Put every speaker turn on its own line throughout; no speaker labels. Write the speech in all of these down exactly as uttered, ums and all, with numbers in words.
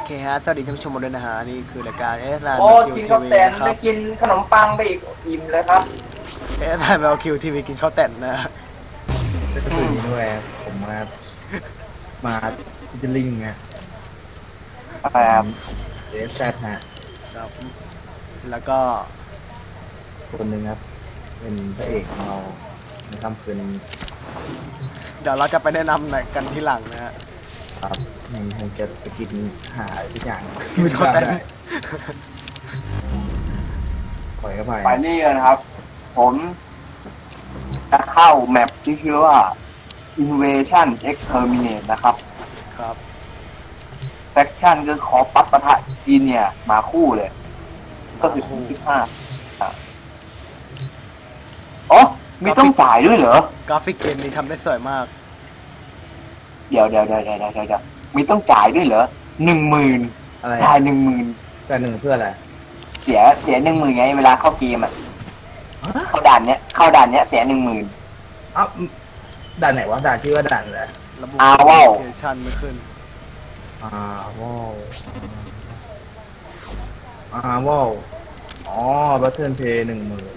เคฮะสวัสดีท่านผู้ชมด้วยนะฮะนี่คือรายการเอสไลน์
โอ้
คิว
กิน
ที
ข้าว
วี
แตน
นะครั
ได้
บ
กินขนมปังไปอีกอิ่มเลยครับ
เอสไลน์คิวทีวีกินข้าวแตนนะ
ก็คือด้วยผมมามาพิจิลิงไง
ครับ
เอสแซดฮะ
ครับแล้วก็
คนหนึ่งครับเป็นพระเอกของเราในค่ำคืน
เดี๋ยวเราจะไปแนะนำกันที่หลังนะฮะ
ครับยังยังจะไปกินหาทุกอย่าง
กินข้าวแตน
ปล่อยเข้าไป
ไปนี่นะครับ ผมจะเข้าแมปที่ชื่อว่า Invasion Exterminate นะครับ
ครับ
แฟคชั่นคือขอปัดปะทะจีนเนี่ยมาคู่เลย ก็คือคู่ที่ห้าอ๋อมีต้องจ่ายด้วยเหรอก
ราฟิกเกมนี้ทำได้สวยมาก
เดี๋ยวเดี๋ยวเดี๋ยวเดี๋ยวเดี๋ยวมีต้องจ่ายด้วยเหรอหนึ่งหมื่นจ่ายหนึ่งหมื่น
แต่หนึ่งเพื่ออะไร
เสียเสียหนึ่งหมื่นไงเวลาเข้าเกมอ่ะเข้าด่านเนี้ยเข้าด่านเนี้ยเสียหนึ่งหมื่น
อ้าวด่านไหนวะด่านชื่อว่าด่านอะไร
ระบบ
อาว้าว
ชันไม่ขึ้น
อาว้าวอาว้าวอ๋อบัตเทิลเพย์หนึ่งหมื่น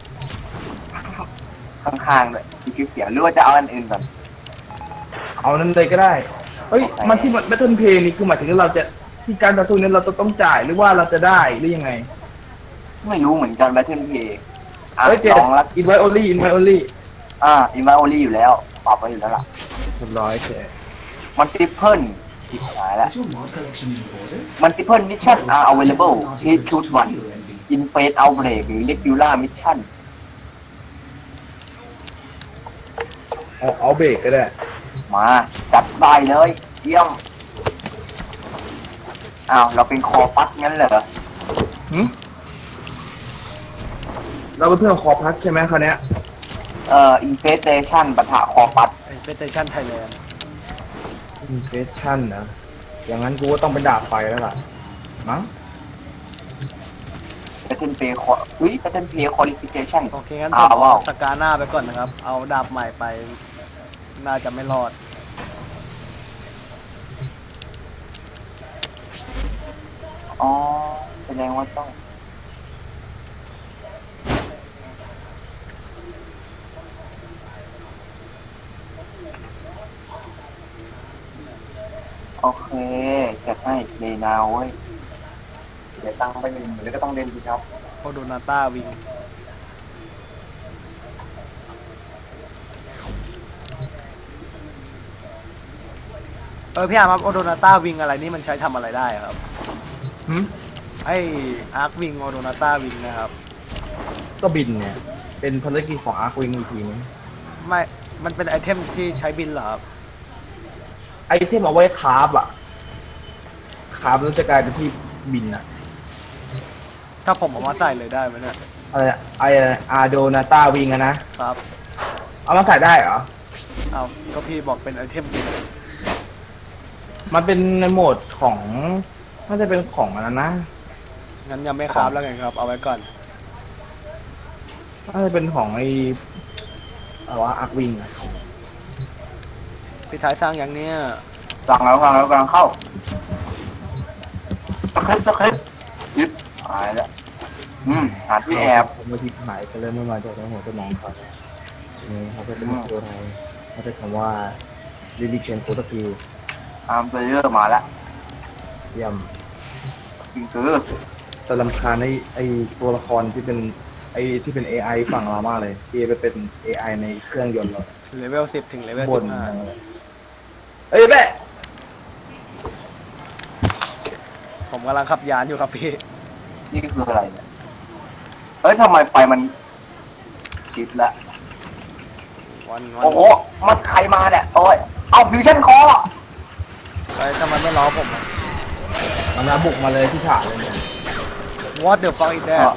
ข้างๆเลยคิดเสียหรือว่าจะเอาอันอื่นก่อน
เอานั้นเลยก็ได้เฮ้ยมันที่บัตเทิลเพย์นี่คือหมายถึงเราจะที่การต่อสู้นี้เราจะต้องจ่ายหรือว่าเราจะได้หรือยังไง
ไม่รู้เหมือนกันแบทเทิลเพย์
เฮ้ยเจ็ดอินไวโอลี่อินไวโอลี่
อ่าอินไวโอลี่อยู่แล้วปรับไว้อยู่แล้วล่ะ
เรียบร้อยเจ็ด
มันทริปเพิลติดหายแล้วมันทริปเพิลมิชชั่น are available please choose one in phase outbreak หรือ regular mission
เอาเอาเบรกก็ได้
มาจัดได้เลยเยี่ยมอ้าวเราเป็นคอปัสงั้นเหรอ
หืมเราเป็นเพื่อนคอพัสใช่ไหมคราวเนี้ย
เอ่อ infestation ปะทะคอปัส
infestation Thailand
infestation นะอย่างนั้นกูก็ต้องเป็นดาบไฟแล้วล่ะมั้ง
Battle Pay อุ้ย Battle Pay qualification
โอเคงั้นผมเอาสกาหน้าไปก่อนนะครับเอาดาบใหม่ไปน่าจะไม่รอด
อ๋อแสดงว่าต้องโอเคจะให้เลนาวเว้ยเดี๋ยวตั้งไปหนึ่งแล้วก็ต้องเล่นดีครับ
โอโดนาต้าวิงเออพี่อาร์มครับโอโดนาต้าวิงอะไรนี่มันใช้ทำอะไรได้ครับ
หืม
ไออาร์ควิงโอโดนาต้าวิงนะครับ
ก็บินเนี่ยเป็นภารกิจของอาร์ควิงอีกทีนึง
ไม่มันเป็นไอเทมที่ใช้บินเหรอครับ
ไอเทมเอาไว้คาร์บอะคาร์บแล้วจะกลายเป็นที่บินอะ
ถ้าผมเอามาใส่เลยได้ไหมเนี่ย
อะไรไออาร์โดนาต้าวิงอะนะครับเอามาใส่ได้เหรอ
เอาก็พี่บอกเป็นไอเทมบิน
มันเป็นในโหมดของน่าจะเป็นของมันนะ
งั้นยังไม่คราฟแล้วไงครับเอาไว้ก่อน
น่าจะเป็นของไออะไรวะอาร์ควิงอะ
พี่ท้ายสร้างอย่างเนี้ย
สั่งแล้วสั่งแล้วกำลังเข้าสคริปต์สคริปต์ยึดหายแล้วอืมหาที่แอบ
ผมมาที่หายไปเลยเมื่อมาจากในหัวสมองเขาเนี่ยเขาจะเป็นตัวไทยเขาจะคำว่าลิลิเชนโคตรฟิว
อาร์มเบเยอร์มาแล้ว
เยี่ยม
จริงคือ
แต่ลำคาญไอ้ไอ้ตัวละครที่เป็นไอ้ที่เป็น เอ ไอ ฝั่งเรามากเลยที่ไปเป็น เอ ไอ ในเครื่องยนต์เรา
เลเวลสิบถึงเลเวลสิบห้า
เอ้ยแม่
ผมกำลังขับยานอยู่ครับพี่
นี่คืออะไรเนี่ยเฮ้ยทำไมไฟมันติดละโอ้โหมันใครมาเนี่ยโอ้ยเอาฟิวชั่นคอ
ไปทำไมไม่ล้อผมอ่ะ
มันมาบุกมาเลยที่ฉากเลยเนี่ย
What the fuck is that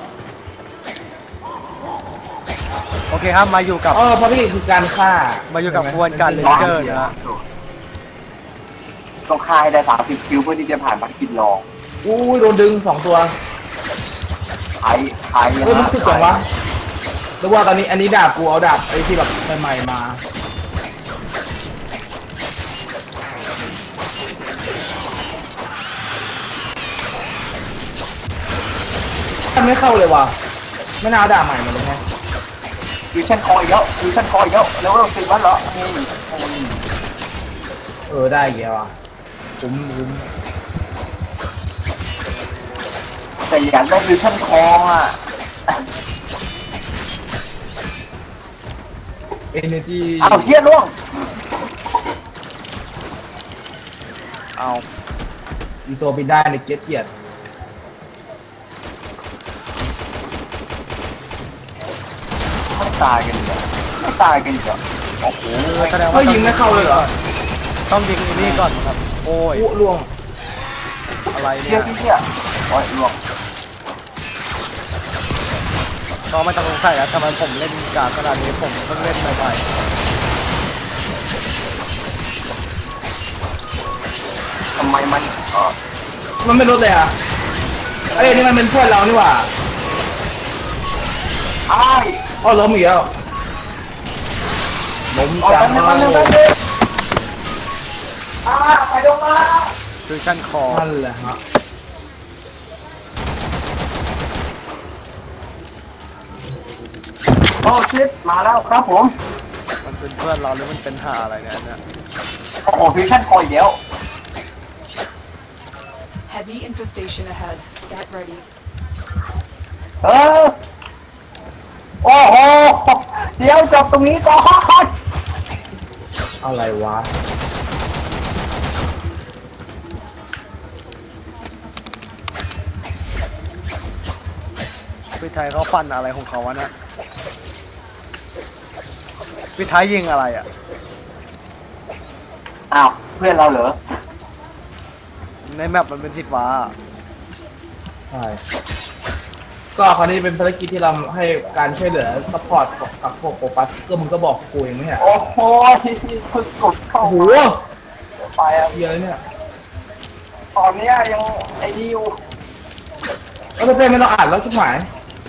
โอเคครับมาอยู่กับ
เออพอพี่คือการฆ่า
มาอยู่กับกวนการเลนเจอร์นะฮะ
ต้องฆ่าให้ได้สามสิบคิวเพื่อที่จะผ่านภารกิจรอง
อู้ยโดนดึงสองตัว
ใครใคร
เออมันคือจังวะหรือว่าตอนนี้อันนี้ดาบกูเอาดาบไอ้ที่แบบใหม่ๆมามันไม่เข้าเลยว่ะไม่น่าเอาด่าใหม่มาเลยไง
ฟิวชั่นคอยเยอะฟิวชั่นคอยเยอะแล้วเราติดวันเหรอนี่นี่
เออได้เยอะว่ะคุ้มคุ้ม
แต่อยากได้ฟิวชั่นคองอ่ะ
เอเนจี
เอาเทียล่วง
เอา
อีตัวบินได้ในเกียร์เกียร์
ไม่ตายกันเหรอไม่ตายกันเหรอโอ้โห
แสดงว่า
เขายิงไม่เข้าเลยเหรอ
ต้องยิงอันนี้ก่อนครับ โอ้ย
อู้ล่วง
อะไร
เที
เนี่ย ย
ที่เทียโอ้ยล่วง
ก็ไม่ต้องสงสัยแล้วทำไมผมเล่นกากขนาดนี้ผมเพิ่งเล่นใหม่
ทำไมมันเออ
มันไม่ลดเลยอ่ะเอ้ยนี่มันเป็นเพื่อนเรานี่หว่า
อ้าย
อ๋อล้มอีกแล้วล้ม
ออก
จั
ไป
ง
ไม่
เล
ไม่ไม่
ย
ไม่อ้าไปลงมา
ๆคือชั้นคอ
นั่นแหละฮะ
โอ้ชิดมาแล้วครับผม
มันเป็นเพื่อนเราหรือมันเป็นหาอะไรเนี่ยอันเนี่ย
โอ้โหฟิวชั่นคอยเดียว
Heavy infestation ahead. Get ready.
เออโอ้โหเดี๋ยวจบตรงนี้ก่อน
อะไรวะ
พี่ไทยเขาฟันอะไรของเขาวะเนี่ยพี่ไทยยิงอะไรอ่ะ
อ้าวเพื่อนเราเหรอ
ในแมปมันเป็นทิศฟ้า
ใช่ ก็คราวนี้เป็นภารกิจที่เราให้การช่วยเหลือซัพพอร์ตกับพวกโปรปัสก็มึงก็บอกกูเองไม่ใช่เหรอ
โอ้โหที่ที่เพิ่งกดเข้า
โอ้โห
มาไปอ่ะ
เยอะเนี่ย
ตอนเนี้ยยังไอ้นี่อยู่
แล้วเพื่อนไม่ต้องอ่านแล้วทุกหมาย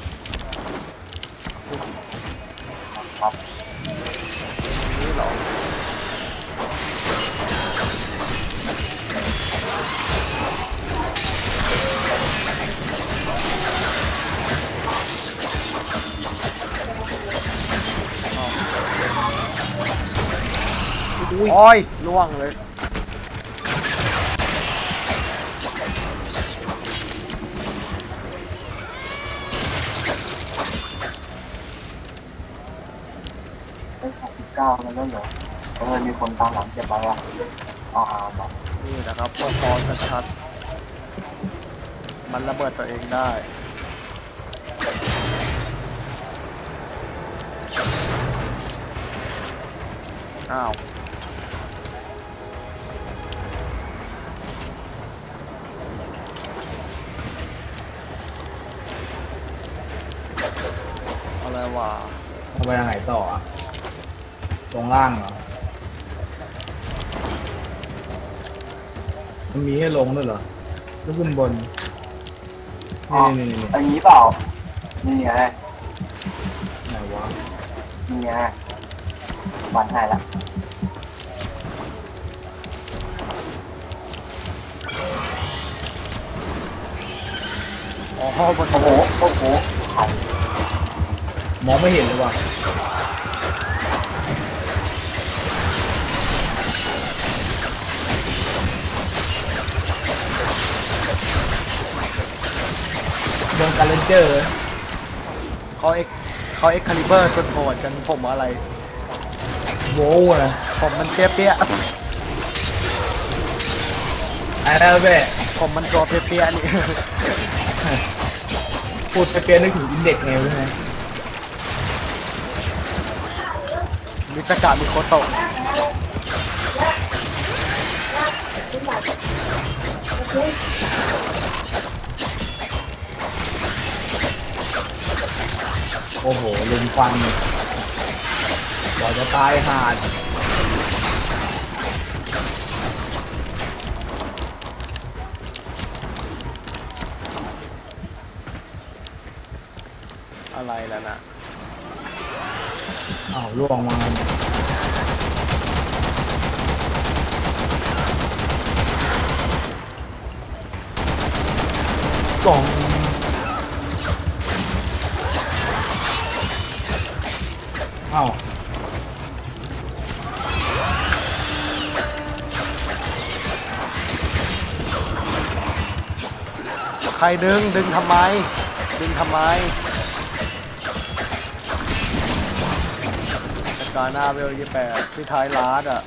ครับ
นี่เหรอโอ้ยล่วงเลย
ไอ้สามสิบเก้าแล้วนั่นเหรอเออมีคนตามหลังเจ็บไปอ่ะเอาอาบอก
นี่นะครับพอพอชัดๆมันระเบิดตัวเองได้อ้าวอะไรวะ
เอาไปทางไหนต่ออ่ะตรงล่างเหรอ มันมีให้ลงด้วยเหรอแล้วขึ้นบน
อ๋อ
นี่นี่นี่
ไอ้นี้เปล่านี่ไง
ไหนวะ
นี่ไงวันให้ละ
อ๋อ บน
โอ้โหโอ้โหไข่
มองไม่เห็นเลยว่ะโดนการเลนเจอร์
เขาเอ็กเขาเอ็กคาลิเบอร์จนโหดกันผมอะไร
โว้วนะ
ผมมันเปี้ยเปี้ย
ไอ้แล้วเบ้
ผมมันตัวเปี้ยเปี้ยนี่
พูดไปเปียนึกถึงอินเด็กซ์ไงใช่ไหม
มิสกามิโคโตะ
โอ้โหลุมฟันบอยจะตายหาด
อะไรแล้วนะ
อ้าวล่วงมา กล่องเอ้า
ใครดึงดึงทำไมดึงทำไมสกาหน้าเวลยี่แปดที่ท้ายลาดอ่ะ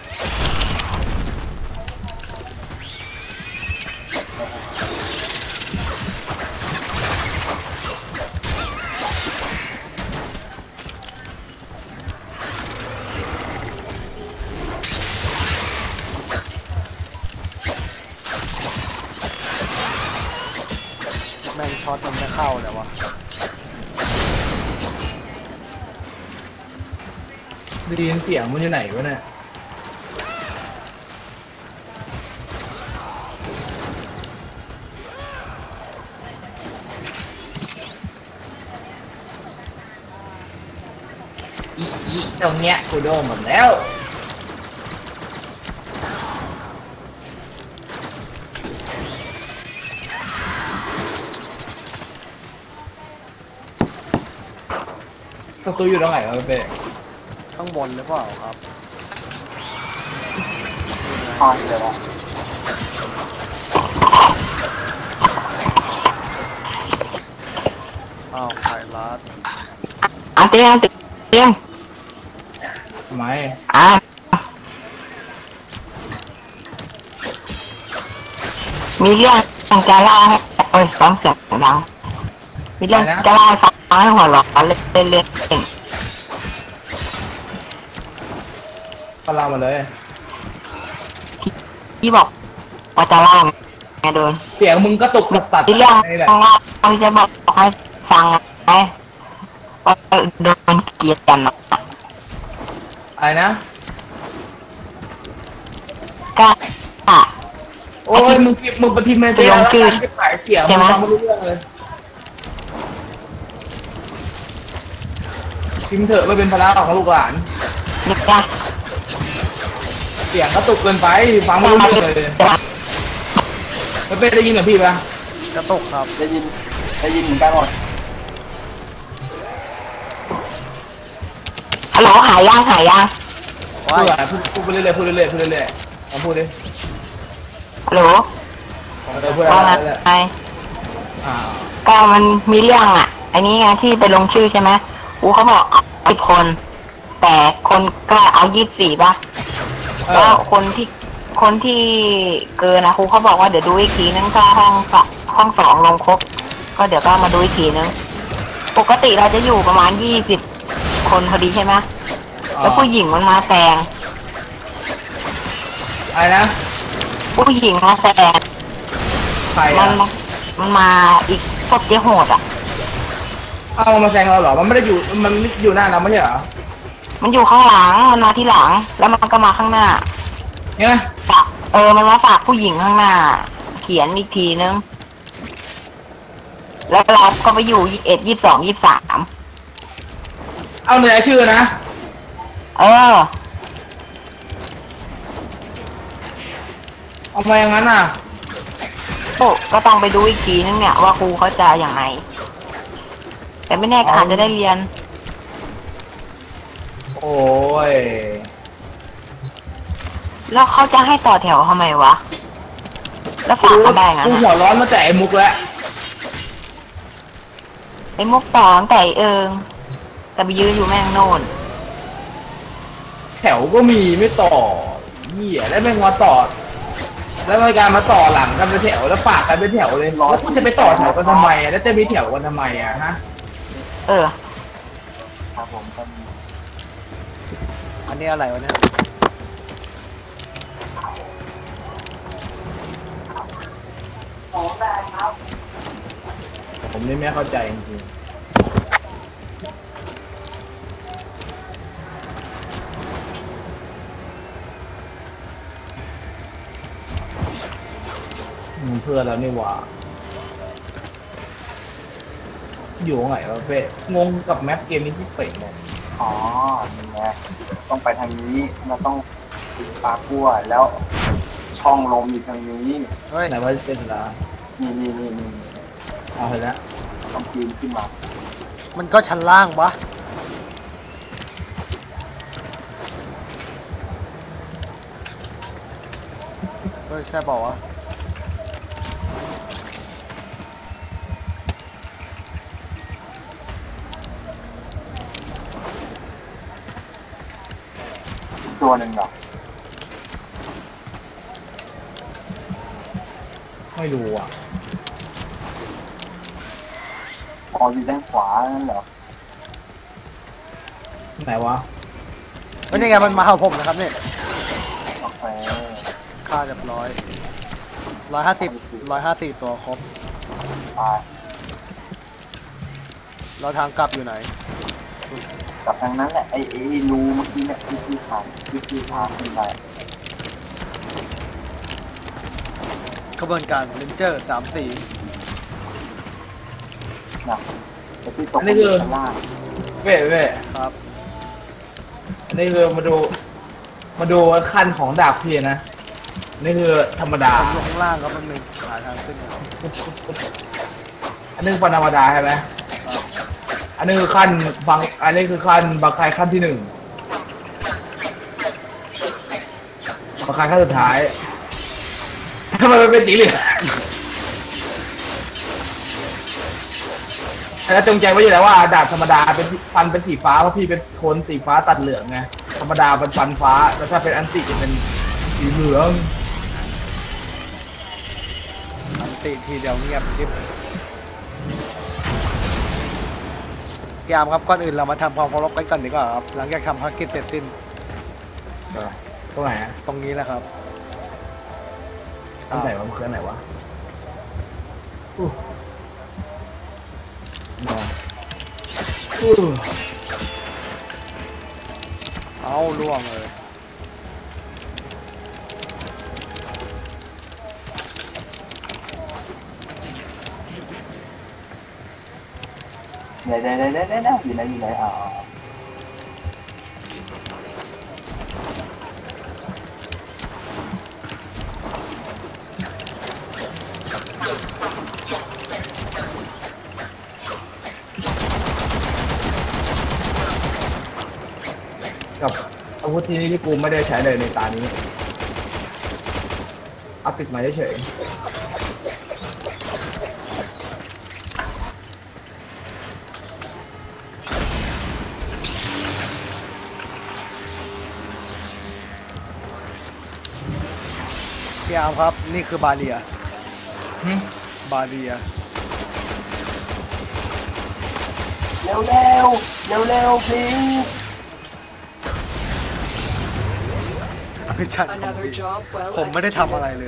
แม่งช็อตมันไม่เข้าเลยวะ
ได้ยินเสียงมันอยู่ไหนวะเนี่ยอีอีตรงเนี้ยกูโดนหมดแล้วประตูอยู่ตรงไหนวะเป้
ข้างบนหรือเปล่าครับ
พอเลยวะ
อ้าวท้ายลาด
อ่ะเตียงเตียง
ทำไม
อ่ะมีเรื่องจะเล่าให้โอ้ยซ้อมเสียงดังมีเรื่องจะเล่าให้ฟังให้หัวเราะเล่นเล่นเล่น
ก็เล่ามาเลย
ที่บอกว่าจะเล่าไงโดน
เสียงมึงก็ตกสัตว์
ที่เรื่อง
นี่แหละ
ของเราจะบอกให้ฟังไงว่าโดนเกลียดกันนะ
อะไรนะ
ก็อ่ะ
โอ้ยมึงพิมพ์มึงไปพิมพ์ในเฟซแล้วกันที่ขายเสียงมึงฟังไม่รู้เรื่องเลยพิมพ์เถอะไม่เป็นภาระของลูกหลาน
นี่จ้ะ
เสียงก็ตกเกินไปฟังไม่รู้เรื่องเลยไม่เป็นได้ยินเหรอพี่ปะ
กระตุกครับ
ได้ยินได้ยินเหมือนกันหมด
ฮัลโหลหายยังหายยัง
พู
ว้า
ด
ย
อะพูดพูดไปเรื่อยๆพูดเรื่อยๆพูดเรื่อยๆลองพูดดิ
ฮัลโหล
เออพูดอะไร
ว่า
เรื่อย
ไง
ๆอ่า
ก็มันมีเรื่องอ่ะอันนี้ไงที่ไปลงชื่อใช่ไหมอูเขาบอกสิบคน แต่คนก็เอายี่สิบสี่ป่ะ
เอ
แล้ว
อ
คนที่คนที่เกินนะครูเขาบอกว่าเดี๋ยวดูอีกทีนึงถ้าห้องสองห้องสองลงครบก็เดี๋ยวก็มาดูอีกทีนึงปกติเราจะอยู่ประมาณยี่สิบคนพอดีใช่ไหมแล้วผู้หญิงมันมาแซง
อะไรนะ
ผู้หญิงมาแซง
ใคร
มั
อ่ะ
นมันมาอีกพวกเจ๊โหดอ่ะ
เอามาแซงเราเหรอมันไม่ได้อยู่มันอยู่หน้าเราไม่ใช่เหรอ
มันอยู่ข้างหลังมันมาที่หลัง แล้วมันก็มาข้างหน้า
เนี่ย
ฝากเออ มันมาฝากผู้หญิงข้างหน้า เขียนอีกทีนึง แล้วเราก็ไปอยู่ยี่สิบเอ็ด ยี่สิบสอง ยี่สิบสาม
เอาในรายชื่อนะ
เออ
เอามาอย่างนั้นอ่ะ
โอ้ก็ต้องไปดูอีกทีนึงเนี่ยว่าครูเขาจะอย่างไร แต่ไม่แน่ก็อาจจะได้เรียน
โอ้ย
แล้วเขาจะให้ต่อแถวทำไมวะ แล้วฝากกันได้งั้น
กู
อะ
หัวร้อนมาแต่ไอ้มุกแล้ว
ไอ้มุกต่อตั้งแต่ไอ้เอิงแต่ไปยืนอยู่แม่งโน่น
แถวก็มีไม่ต่อเหี้ยแล้วแม่งมาต่อ แล้วรายการมาต่อหลังกันเป็นแถวแล้วฝากกันเป็นแถวเลยแล้วคุณจะไปต่อแถวกันทำไมอ่ะแล้วจะมีแถวกันทำไมอ่ะฮะ
เออ
ครับผมก็มี
อันนี้อะไรวะเนี่ย
ผมนี่ไม่เข้าใจจริงๆอืมเพื่อนแล้วนี่หว่า อยู่ไหนวะเป้งงกับแมปเกมนี้ที่เป๋งเลย
อ๋อนี่ไงต้องไปทางนี้เราต้องติดปลากั้วแล้วช่องลมอยู่ทางนี้
เฮ้ย
ไหนว่าจะเป็นละ
นี่นี่นี่นี่
เอาไปแล้ว
ต้องปีนขึ้นมา
มันก็ชั้นล่างปะอใช่เปล่าวะ
ตัวหนึ่งเหรอ
ไม่รู้อ่ะ
อ๋ออยู่ด้านขวานั่นเหรอ
ไหนวะ
ไม่ใช่ไงมันมาหาผมนะครับเนี่ย
โอเค
ค่าเรียบร้อยร้อยห้าสิบร้อยห้าสิบตัวครบ
ตาย
แล้วทางกลับอยู่ไหน
กลับทางนั้นแหละไอ้ไอ้รูเมื่อกี้เนี่ยที่ที่ผ่านที่ที่ผ่านขึ้นไป
ขบวนการเลนเจอร์สามสี่
นะไอ้ที่ตกอยู่ข้างล่าง
เว้ยเว้ย
ครับ
อันนี้คือมาดู มาดูขั้นของดาบพี่นะ นี่คือธรรมดา
ผมอยู่ข้างล่างครับมันหนึ่งหาทางขึ้นครับ
อันนี้เป็นธรรมดาใช่ไหมอันนี้คือขั้นบาง อันนี้คือขั้นบางใครขั้นที่หนึ่งบางใครขั้นสุดท้ายทำไมมันเป็นสีเหลืองแล้วจงใจไว้อยู่แล้วว่าดาบธรรมดาเป็นฟันเป็นสีฟ้าเพราะพี่เป็นโทนสีฟ้าตัดเหลืองไง ธรรมดาเป็นฟันฟ้าแล้วถ้าเป็นอันติจะเป็นสีเหลือง
อันติทีเดียวเงียบคลิปยามครับก่อนอื่นเรามาทำความเคารพกันก่อนดีกว่าครับหลังจากทำภารกิจเสร็จสิ้น
ตรงไหนอะ
ตรงนี้แหละครับ
ตรงไหนวะมันคืออันไหนวะอู้มาอู้
เอาล่วงเลย
เดี๋ยวเดี๋ยวเดี๋ยวเดี๋ยวเดี๋ยวอยู่ไหนอยู่ไหนอ่า
กับอาวุธที่นี่ที่กูไม่ได้ใช้เลยในตานี้อัพติดมาเฉย
พี่อาร์มครับนี่คือบาเรีย
ๆหึ
บาเรีย
เร็วเร็วเร็วเร็วพี่
ไม่ใช่ของ
Another
พี่
job well
ผมไม่ได้ทำอะไร
executed.
เลย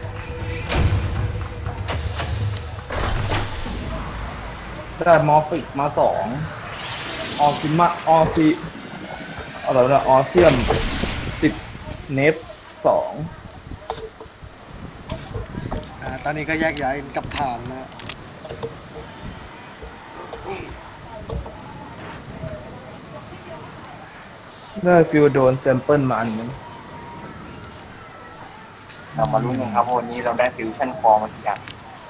ได้มอร์ฟิกมาสองออซิมาออซิอะไรนะออเซียมสิบเนฟสอง
อ่าตอนนี้ก็แยกย้ายกับทางนะ
ได้ฟิวโดนแซมเปิลมาอันนึง
เรามาลุ้นกันครับวันนี้เราได้ฟิวชั่นคอมากี่อย่าง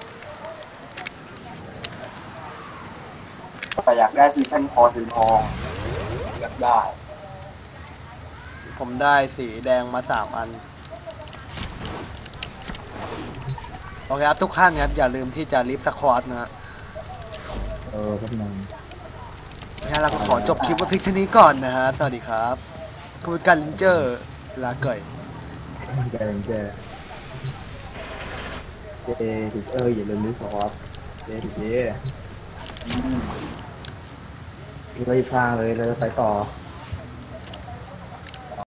แต่อยากได้ฟิวชั่นคอสีทองอยากได้
ผมได้สีแดงมาสามอันโอเคครับทุกท่านครับอย่าลืมที่จะลิฟต์สควอตนะฮะ
เออแป๊บนึง
งั้นเราก็ขอจบคลิปไว้เพียงเท่านี้ก่อนนะฮะสวัสดีครับคุณกันลินเจอร์ลาเกย
แกงแกเจดิเอออย่าลืมลิสต์ครับเจดิเจเราอีกทางเลยเราจะไปต่อ